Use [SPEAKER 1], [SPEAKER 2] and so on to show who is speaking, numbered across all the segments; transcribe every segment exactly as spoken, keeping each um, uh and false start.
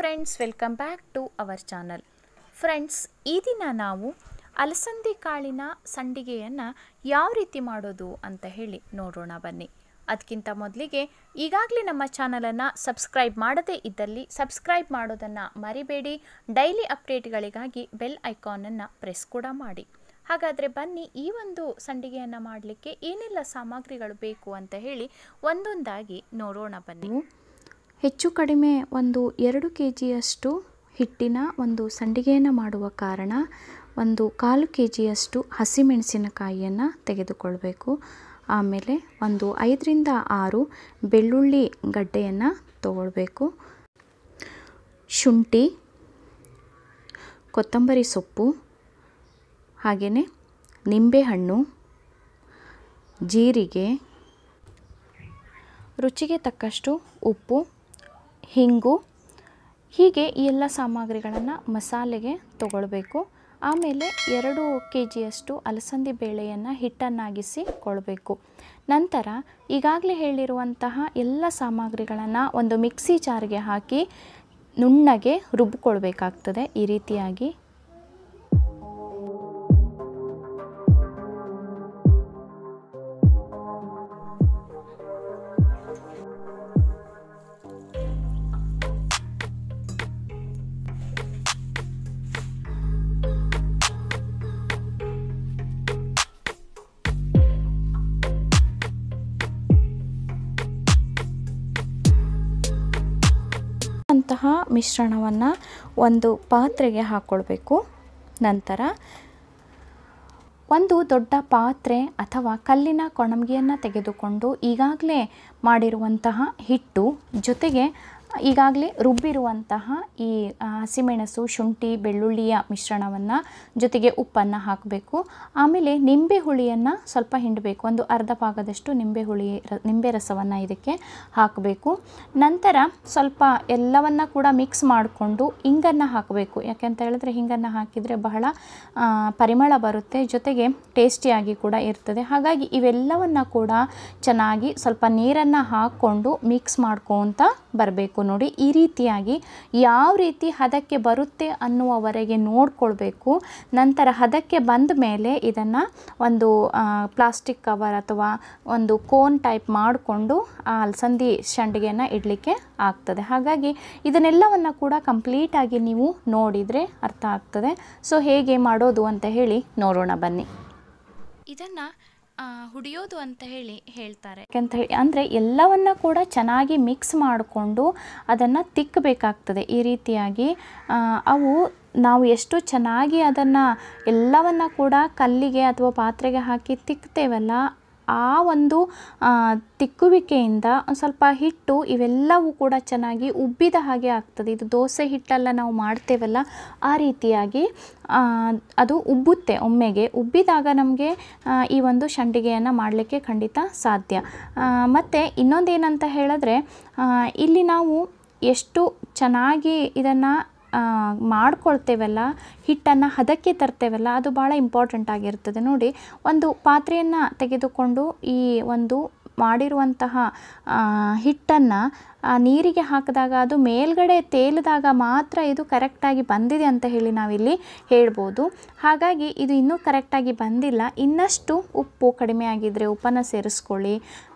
[SPEAKER 1] Friends, welcome back to our channel. Friends, ಈ ದಿನ ನಾವು ಅಲಸಂದಿ ಕಾಳಿನ ಸಂಡಿಗೆಯನ್ನು ಯಾವ ರೀತಿ ಮಾಡೋದು ಅಂತ ಹೇಳಿ ನೋಡೋಣ ಬನ್ನಿ. ಅದಕ್ಕಿಂತ ಮೊದಲಿಗೆ ಈಗಾಗಲೇ ನಮ್ಮ ಚಾನಲನ್ನು ಸಬ್ಸ್ಕ್ರೈಬ್ ಮಾಡದೇ ಇದ್ದಲ್ಲಿ ಸಬ್ಸ್ಕ್ರೈಬ್ ಮಾಡೋದನ್ನು ಮರಿಬೇಡಿ. ಡೈಲಿ ಅಪ್ಡೇಟ್ಗಳಿಗಾಗಿ ಬೆಲ್ ಐಕಾನನ್ನು ಪ್ರೆಸ್ ಕೂಡ ಮಾಡಿ. ಹಾಗಾದರೆ ಬನ್ನಿ, ಈ ಒಂದು ಸಂಡಿಗೆಯನ್ನು ಮಾಡಲಿಕ್ಕೆ ಏನೆಲ್ಲ ಸಾಮಗ್ರಿಗಳು ಬೇಕು ಅಂತ ಹೇಳಿ ಒಂದೊಂದಾಗಿ ನೋಡೋಣ ಬನ್ನಿ. ಹೆಚ್ಚು ಕಡಿಮೆ ಒಂದು ಎರಡು ಕೆ ಜಿಯಷ್ಟು ಹಿಟ್ಟಿನ ಒಂದು ಸಂಡಿಗೆಯನ್ನು ಮಾಡುವ ಕಾರಣ ಒಂದು ಕಾಲು ಕೆ ಜಿಯಷ್ಟು ಹಸಿಮೆಣಸಿನಕಾಯಿಯನ್ನು ತೆಗೆದುಕೊಳ್ಬೇಕು. ಆಮೇಲೆ ಒಂದು ಐದರಿಂದ ಆರು ಬೆಳ್ಳುಳ್ಳಿ ಗಡ್ಡೆಯನ್ನು ತಗೊಳ್ಬೇಕು. ಶುಂಠಿ, ಕೊತ್ತಂಬರಿ ಸೊಪ್ಪು, ಹಾಗೆಯೇ ನಿಂಬೆಹಣ್ಣು, ಜೀರಿಗೆ, ರುಚಿಗೆ ತಕ್ಕಷ್ಟು ಉಪ್ಪು, ಹಿಂಗು, ಹೀಗೆ ಈ ಎಲ್ಲ ಸಾಮಗ್ರಿಗಳನ್ನು ಮಸಾಲೆಗೆ ತಗೊಳ್ಬೇಕು. ಆಮೇಲೆ ಎರಡು ಕೆ ಜಿಯಷ್ಟು ಅಲಸಂದಿ ಬೇಳೆಯನ್ನು ಹಿಟ್ಟನ್ನಾಗಿಸಿ ಕೊಡಬೇಕು. ನಂತರ ಈಗಾಗಲೇ ಹೇಳಿರುವಂತಹ ಎಲ್ಲ ಸಾಮಗ್ರಿಗಳನ್ನು ಒಂದು ಮಿಕ್ಸಿ ಜಾರ್ಗೆ ಹಾಕಿ ನುಣ್ಣಗೆ ರುಬ್ಬಿಕೊಳ್ಬೇಕಾಗ್ತದೆ. ಈ ರೀತಿಯಾಗಿ ಅಂತಹ ಮಿಶ್ರಣವನ್ನು ಒಂದು ಪಾತ್ರೆಗೆ ಹಾಕ್ಕೊಳ್ಬೇಕು. ನಂತರ ಒಂದು ದೊಡ್ಡ ಪಾತ್ರೆ ಅಥವಾ ಕಲ್ಲಿನ ಕೊಣಂಗಿಯನ್ನು ತೆಗೆದುಕೊಂಡು ಈಗಾಗಲೇ ಮಾಡಿರುವಂತಹ ಹಿಟ್ಟು ಜೊತೆಗೆ ಈಗಾಗಲೇ ರುಬ್ಬಿರುವಂತಹ ಈ ಹಸಿಮೆಣಸು, ಶುಂಠಿ, ಬೆಳ್ಳುಳ್ಳಿಯ ಮಿಶ್ರಣವನ್ನು ಜೊತೆಗೆ ಉಪ್ಪನ್ನು ಹಾಕಬೇಕು. ಆಮೇಲೆ ನಿಂಬೆ ಹುಳಿಯನ್ನು ಸ್ವಲ್ಪ ಹಿಂಡಬೇಕು. ಒಂದು ಅರ್ಧ ಭಾಗದಷ್ಟು ನಿಂಬೆ ಹುಳಿ ನಿಂಬೆ ರಸವನ್ನು ಇದಕ್ಕೆ ಹಾಕಬೇಕು. ನಂತರ ಸ್ವಲ್ಪ ಎಲ್ಲವನ್ನು ಕೂಡ ಮಿಕ್ಸ್ ಮಾಡಿಕೊಂಡು ಹಿಂಗನ್ನು ಹಾಕಬೇಕು. ಯಾಕೆಂತ ಹೇಳಿದ್ರೆ ಹಿಂಗನ್ನು ಹಾಕಿದರೆ ಬಹಳ ಪರಿಮಳ ಬರುತ್ತೆ, ಜೊತೆಗೆ ಟೇಸ್ಟಿಯಾಗಿ ಕೂಡ ಇರ್ತದೆ. ಹಾಗಾಗಿ ಇವೆಲ್ಲವನ್ನು ಕೂಡ ಚೆನ್ನಾಗಿ ಸ್ವಲ್ಪ ನೀರನ್ನು ಹಾಕ್ಕೊಂಡು ಮಿಕ್ಸ್ ಮಾಡ್ಕೊತ ಬರಬೇಕು. ನೋಡಿ, ಈ ರೀತಿಯಾಗಿ ಯಾವ ರೀತಿ ಹದಕ್ಕೆ ಬರುತ್ತೆ ಅನ್ನುವವರೆಗೆ ನೋಡ್ಕೊಳ್ಬೇಕು. ನಂತರ ಹದಕ್ಕೆ ಬಂದ ಮೇಲೆ ಇದನ್ನು ಒಂದು ಪ್ಲಾಸ್ಟಿಕ್ ಕವರ್ ಅಥವಾ ಒಂದು ಕೋನ್ ಟೈಪ್ ಮಾಡಿಕೊಂಡು ಆ ಅಲಸಂದಿ ಸಂಡಿಗೆಯನ್ನು ಇಡಲಿಕ್ಕೆ ಆಗ್ತದೆ. ಹಾಗಾಗಿ ಇದನ್ನೆಲ್ಲವನ್ನು ಕೂಡ ಕಂಪ್ಲೀಟಾಗಿ ನೀವು ನೋಡಿದರೆ ಅರ್ಥ ಆಗ್ತದೆ. ಸೊ ಹೇಗೆ ಮಾಡೋದು ಅಂತ ಹೇಳಿ ನೋಡೋಣ ಬನ್ನಿ. ಇದನ್ನು ಹುಡಿಯೋದು ಅಂತ ಹೇಳಿ ಹೇಳ್ತಾರೆ. ಯಾಕಂತ ಹೇಳಿ ಅಂದರೆ ಎಲ್ಲವನ್ನ ಕೂಡ ಚೆನ್ನಾಗಿ ಮಿಕ್ಸ್ ಮಾಡಿಕೊಂಡು ಅದನ್ನು ತಿಕ್ಕಬೇಕಾಗ್ತದೆ. ಈ ರೀತಿಯಾಗಿ ಅವು ನಾವು ಎಷ್ಟು ಚೆನ್ನಾಗಿ ಅದನ್ನು ಎಲ್ಲವನ್ನ ಕೂಡ ಕಲ್ಲಿಗೆ ಅಥವಾ ಪಾತ್ರೆಗೆ ಹಾಕಿ ತಿಕ್ತೇವಲ್ಲ, ಆ ಒಂದು ತಿಕ್ಕುವಿಕೆಯಿಂದ ಒಂದು ಸ್ವಲ್ಪ ಹಿಟ್ಟು ಇವೆಲ್ಲವೂ ಕೂಡ ಚೆನ್ನಾಗಿ ಉಬ್ಬಿದ ಹಾಗೆ ಆಗ್ತದೆ. ಇದು ದೋಸೆ ಹಿಟ್ಟೆಲ್ಲ ನಾವು ಮಾಡ್ತೇವಲ್ಲ, ಆ ರೀತಿಯಾಗಿ ಅದು ಉಬ್ಬುತ್ತೆ. ಒಮ್ಮೆಗೆ ಉಬ್ಬಿದಾಗ ನಮಗೆ ಈ ಒಂದು ಸಂಡಿಗೆಯನ್ನು ಮಾಡಲಿಕ್ಕೆ ಖಂಡಿತ ಸಾಧ್ಯ. ಮತ್ತು ಇನ್ನೊಂದೇನಂತ ಹೇಳಿದ್ರೆ, ಇಲ್ಲಿ ನಾವು ಎಷ್ಟು ಚೆನ್ನಾಗಿ ಇದನ್ನು ಮಾಡ್ಕೊಳ್ತೇವಲ್ಲ, ಹಿಟ್ಟನ್ನು ಹದಕ್ಕೆ ತರ್ತೇವಲ್ಲ, ಅದು ಭಾಳ ಇಂಪಾರ್ಟೆಂಟ್ ಆಗಿರ್ತದೆ. ನೋಡಿ, ಒಂದು ಪಾತ್ರೆಯನ್ನು ತೆಗೆದುಕೊಂಡು ಈ ಒಂದು ಮಾಡಿರುವಂತಹ ಹಿಟ್ಟನ್ನು ನೀರಿಗೆ ಹಾಕಿದಾಗ ಅದು ಮೇಲ್ಗಡೆ ತೇಲಿದಾಗ ಮಾತ್ರ ಇದು ಕರೆಕ್ಟಾಗಿ ಬಂದಿದೆ ಅಂತ ಹೇಳಿ ನಾವಿಲ್ಲಿ ಹೇಳ್ಬೋದು. ಹಾಗಾಗಿ ಇದು ಇನ್ನೂ ಕರೆಕ್ಟಾಗಿ ಬಂದಿಲ್ಲ. ಇನ್ನಷ್ಟು ಉಪ್ಪು ಕಡಿಮೆ ಆಗಿದ್ದರೆ ಉಪ್ಪನ್ನು ಸೇರಿಸ್ಕೊಳ್ಳಿ.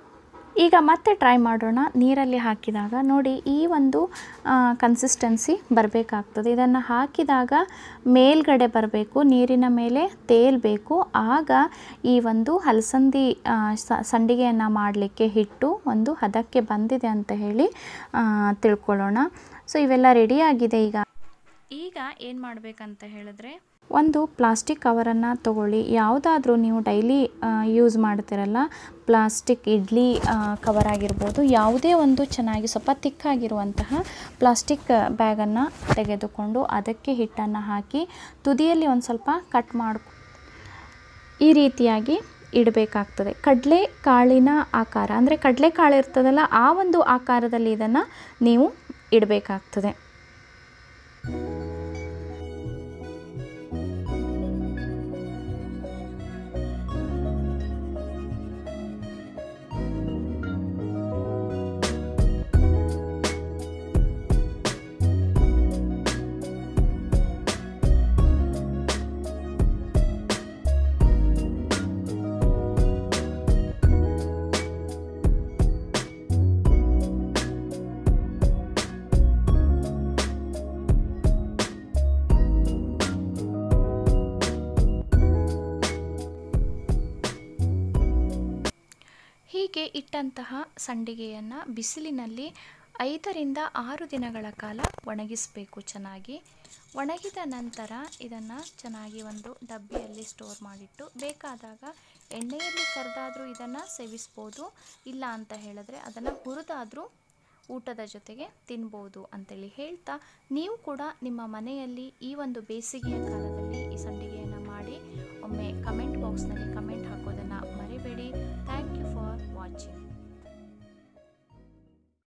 [SPEAKER 1] ಈಗ ಮತ್ತೆ ಟ್ರೈ ಮಾಡೋಣ. ನೀರಲ್ಲಿ ಹಾಕಿದಾಗ ನೋಡಿ ಈ ಒಂದು ಕನ್ಸಿಸ್ಟೆನ್ಸಿ ಬರಬೇಕಾಗ್ತದೆ. ಇದನ್ನು ಹಾಕಿದಾಗ ಮೇಲ್ಗಡೆ ಬರಬೇಕು, ನೀರಿನ ಮೇಲೆ ತೇಲಬೇಕು. ಆಗ ಈ ಒಂದು ಅಲಸಂದಿ ಸಂಡಿಗೆಯನ್ನು ಮಾಡಲಿಕ್ಕೆ ಹಿಟ್ಟು ಒಂದು ಹದಕ್ಕೆ ಬಂದಿದೆ ಅಂತ ಹೇಳಿ ತಿಳ್ಕೊಳ್ಳೋಣ. ಸೊ ಇವೆಲ್ಲ ರೆಡಿಯಾಗಿದೆ. ಈಗ ಈಗ ಏನು ಮಾಡಬೇಕಂತ ಹೇಳಿದ್ರೆ, ಒಂದು ಪ್ಲಾಸ್ಟಿಕ್ ಕವರನ್ನು ತಗೊಳ್ಳಿ. ಯಾವುದಾದ್ರೂ ನೀವು ಡೈಲಿ ಯೂಸ್ ಮಾಡ್ತಿರಲ್ಲ, ಪ್ಲಾಸ್ಟಿಕ್ ಇಡ್ಲಿ ಕವರ್ ಆಗಿರ್ಬೋದು, ಯಾವುದೇ ಒಂದು ಚೆನ್ನಾಗಿ ಸ್ವಲ್ಪ ತಿಕ್ಕಾಗಿರುವಂತಹ ಪ್ಲಾಸ್ಟಿಕ್ ಬ್ಯಾಗನ್ನು ತೆಗೆದುಕೊಂಡು ಅದಕ್ಕೆ ಹಿಟ್ಟನ್ನು ಹಾಕಿ ತುದಿಯಲ್ಲಿ ಒಂದು ಸ್ವಲ್ಪ ಕಟ್ ಮಾಡಿ ಈ ರೀತಿಯಾಗಿ ಇಡಬೇಕಾಗ್ತದೆ. ಕಡಲೆ ಕಾಳಿನ ಆಕಾರ ಅಂದರೆ ಕಡಲೆ ಕಾಳು ಇರ್ತದಲ್ಲ, ಆ ಒಂದು ಆಕಾರದಲ್ಲಿ ಇದನ್ನು ನೀವು ಇಡಬೇಕಾಗ್ತದೆ. ಹೀಗೆ ಇಟ್ಟಂತಹ ಸಂಡಿಗೆಯನ್ನು ಬಿಸಿಲಿನಲ್ಲಿ ಐದರಿಂದ ಆರು ದಿನಗಳ ಕಾಲ ಒಣಗಿಸಬೇಕು ಚೆನ್ನಾಗಿ. ಒಣಗಿದ ನಂತರ ಇದನ್ನು ಚೆನ್ನಾಗಿ ಒಂದು ಡಬ್ಬಿಯಲ್ಲಿ ಸ್ಟೋರ್ ಮಾಡಿಟ್ಟು ಬೇಕಾದಾಗ ಎಣ್ಣೆಯಲ್ಲಿ ಕರೆದಾದರೂ ಇದನ್ನು ಸೇವಿಸ್ಬೋದು, ಇಲ್ಲ ಅಂತ ಹೇಳಿದ್ರೆ ಅದನ್ನು ಹುರಿದಾದರೂ ಊಟದ ಜೊತೆಗೆ ತಿನ್ಬೋದು ಅಂತೇಳಿ ಹೇಳ್ತಾ, ನೀವು ಕೂಡ ನಿಮ್ಮ ಮನೆಯಲ್ಲಿ ಈ ಒಂದು ಬೇಸಿಗೆಯ ಕಾಲದಲ್ಲಿ ಈ ಸಂಡಿಗೆಯನ್ನು ಮಾಡಿ ಒಮ್ಮೆ ಕಮೆಂಟ್ ಬಾಕ್ಸ್ನಲ್ಲಿ ಕಮೆಂಟ್